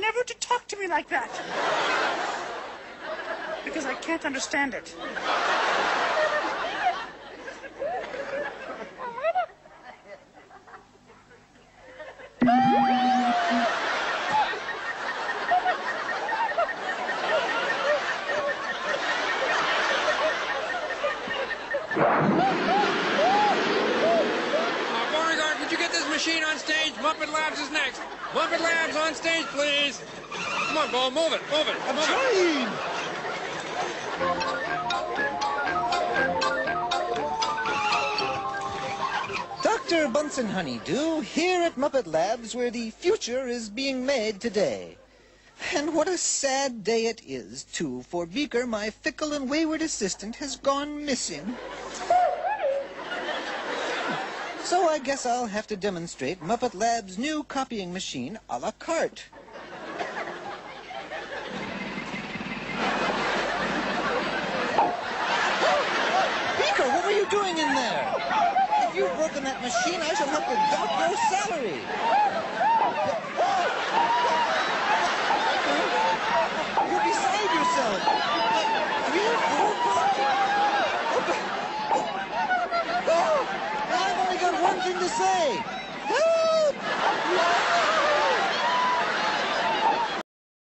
never to talk to me like that. Because I can't understand it. Beauregard, would you get this machine on stage? Muppet Labs is next. Muppet Labs on stage, please. Come on, Bo, move it, move it. I'm trying. Dr. Bunsen Honeydew, here at Muppet Labs, where the future is being made today. And what a sad day it is, too, for Beaker, my fickle and wayward assistant, has gone missing. So I guess I'll have to demonstrate Muppet Labs' new copying machine a la carte. Beaker, what were you doing in there? If you've broken that machine, I shall have to dock your salary. You're beside yourself. 3 or 4 bucks. Oh, I've only got one thing to say. Help!